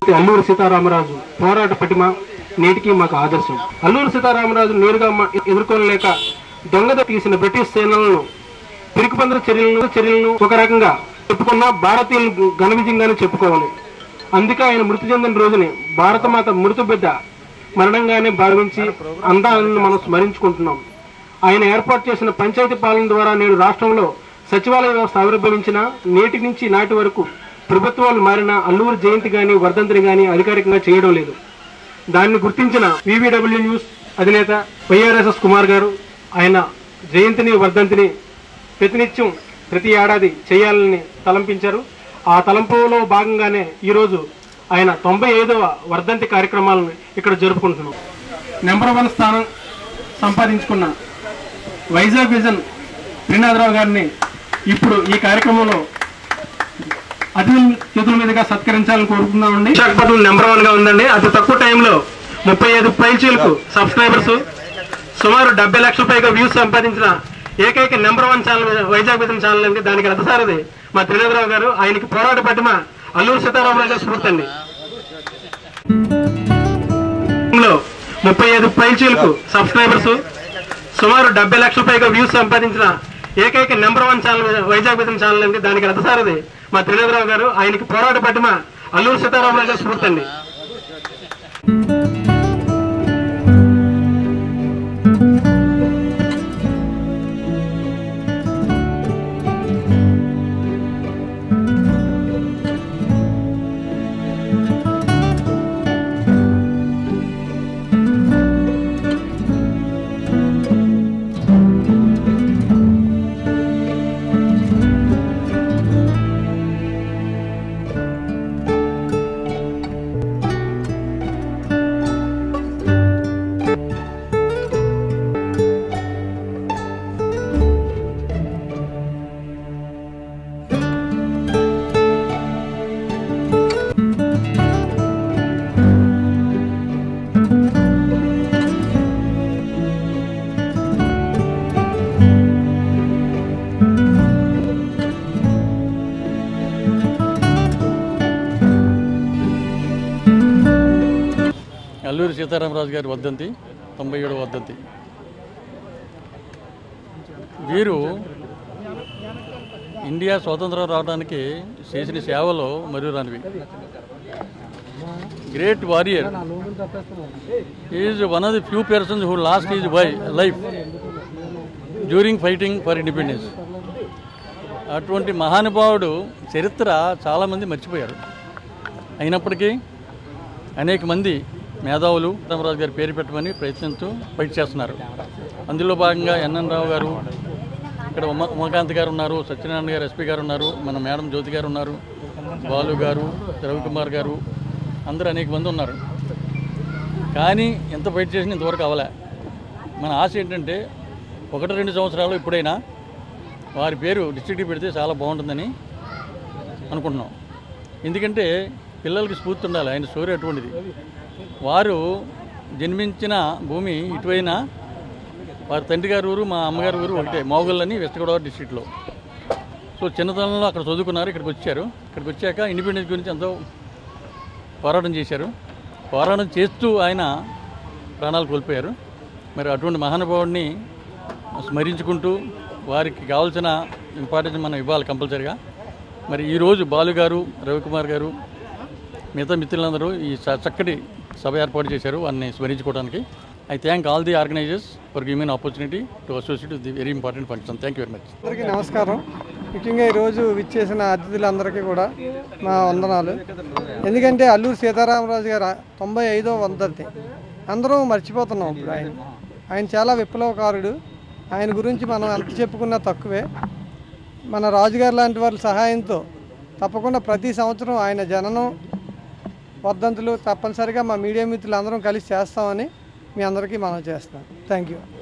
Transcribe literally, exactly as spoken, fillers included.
అల్లూరి సీతారామరాజు పోరాట పటిమ నేటికి మాకు ఆదర్శం. అల్లూరి సీతారామరాజు నేరుగా ఎదుర్కోలేక దొంగద తీసిన బ్రిటిష్ సేనలను పిరికిపందర చర్యలను చర్యలను ఒక రకంగా చెప్పుకున్న భారతీయులు ఘన విజయంగానే చెప్పుకోవాలి. అందుకే ఆయన మృతి చెందిన రోజుని భారతమాత మృతి బిడ్డ మరణంగానే భావించి అందాలను మనం స్మరించుకుంటున్నాం. ఆయన ఏర్పాటు చేసిన పంచాయతీ పాలన ద్వారా నేడు రాష్ట్రంలో సచివాలయ వ్యవస్థ ఆవిర్భవించిన నేటి నుంచి నాటి వరకు ప్రభుత్వాలు మారిన అల్లూరి జయంతి గాని వర్ధంతిని గాని అధికారికంగా చేయడం లేదు. దాన్ని గుర్తించిన వివిడబ్ల్యూ న్యూస్ అధినేత వైఆర్ఎస్ఎస్ కుమార్ గారు ఆయన జయంతిని వర్ధంతిని ప్రతినిత్యం ప్రతి ఏడాది చేయాలని తలంపించారు. ఆ తలంపులో భాగంగానే ఈరోజు ఆయన తొంభై ఐదవ వర్ధంతి కార్యక్రమాలను ఇక్కడ జరుపుకుంటున్నాం. నెంబర్ వన్ స్థానం సంపాదించుకున్న వైజాగ్ విజన్ శ్రీనాథరావు గారిని ఇప్పుడు ఈ కార్యక్రమంలో అతిథుల చేతుల మీదుగా సత్కరించాలని కోరుకుంటున్నామండి. విశాఖపట్నం నెంబర్ వన్ గా ఉందండి. అతి తక్కువ టైంలో ముప్పై ఐదు పైచీలకు సబ్స్క్రైబర్స్ సుమారు డెబ్బై లక్షల పైగా వ్యూస్ సంపాదించిన ఏకైక number one channel Vizag vision channel అండి. దానికి రథసారథి మా త్రినేద్రరావు గారు. ఆయనకి పోరాట పటిమ అల్లూరి సీతారామరాజు గారు స్ఫూర్తి అండి. ముప్పై ఐదు పైచీలకు సబ్స్క్రైబర్స్ సుమారు డెబ్బై లక్షల పైగా వ్యూస్ సంపాదించిన ఏకైక number one channel Vizag vision channel అండి. దానికి రథసారథి మా త్రినేద్రరావు గారు. ఆయనకి పోరాట పటిమ అల్లూరి సీతారామరాజు గారు స్ఫూర్తి అండి. అల్లూరి సీతారామరాజు గారి వర్ధంతి తొంభై ఏడవ వర్ధంతి. వీరు ఇండియా స్వాతంత్రం రావడానికి చేసిన సేవలో మరురానివి. Great warrior. Is one of the few persons who lost his by life during fighting for independence. అటువంటి మహానుభావుడు చరిత్ర చాలామంది మర్చిపోయారు. అయినప్పటికీ అనేక మంది మేధావులు రామరాజు గారి పేరు పెట్టమని ప్రయత్నిస్తూ ఫైట్ చేస్తున్నారు. అందులో భాగంగా ఎన్ఎన్ రావు గారు, ఇక్కడ ఉమ ఉమాకాంత్ గారు ఉన్నారు, సత్యనారాయణ గారు ఎస్పీ గారు ఉన్నారు, మన మేడం జ్యోతి గారు ఉన్నారు, బాలు గారు, రవికుమార్ గారు, అందరూ అనేక మంది ఉన్నారు. కానీ ఎంత ఫైట్ చేసినా ఇంతవరకు అవ్వలే. మన ఆశ ఏంటంటే ఒకటి రెండు సంవత్సరాలు ఇప్పుడైనా వారి పేరు డిస్ట్రిక్ట్కి పెడితే చాలా బాగుంటుందని అనుకుంటున్నాం. ఎందుకంటే పిల్లలకి స్ఫూర్తి ఉండాలి. ఆయన స్టోరీ అటువంటిది. వారు జన్మించిన భూమి ఇటువైనా వారి తండ్రి గారి ఊరు మా అమ్మగారి ఊరు ఒకటే, మోగళ్ళని వెస్ట్ గోదావరి డిస్ట్రిక్ట్లో. సో చిన్నతనంలో అక్కడ చదువుకున్నారు, ఇక్కడికి వచ్చారు. ఇక్కడికి వచ్చాక ఇండిపెండెన్స్ గురించి ఎంతో పోరాటం చేశారు. పోరాటం చేస్తూ ఆయన ప్రాణాలు కోల్పోయారు. మరి అటువంటి మహానుభావుడిని స్మరించుకుంటూ వారికి కావాల్సిన ఇంపార్టెన్స్ మనం ఇవ్వాలి కంపల్సరీగా. మరి ఈరోజు బాలు గారు, రవికుమార్ గారు, మిగతా మిత్రులందరూ ఈ చక్కటి సభ ఏర్పాటు చేశారు వారిని స్మరించుకోవడానికి. I thank all the organisers for giving opportunity to associate with the very important function. Thank you very much. అందరికీ నమస్కారం. ముఖ్యంగా ఈరోజు విచ్చేసిన అతిథులందరికీ కూడా మా వందనాలు. ఎందుకంటే అల్లూరి సీతారామరాజు గారు తొంభై ఐదో వర్ధంతి అందరూ మర్చిపోతున్నాం. ఇప్పుడు ఆయన ఆయన చాలా విప్లవకారుడు. ఆయన గురించి మనం ఎంత చెప్పుకున్నా తక్కువే. మన రాజుగారు లాంటి వాళ్ళ సహాయంతో తప్పకుండా ప్రతి సంవత్సరం ఆయన జననం వర్ధంతులు తప్పనిసరిగా మా మీడియా మిత్రులు అందరం కలిసి చేస్తామని మీ అందరికీ మనం చేస్తాం. Thank you.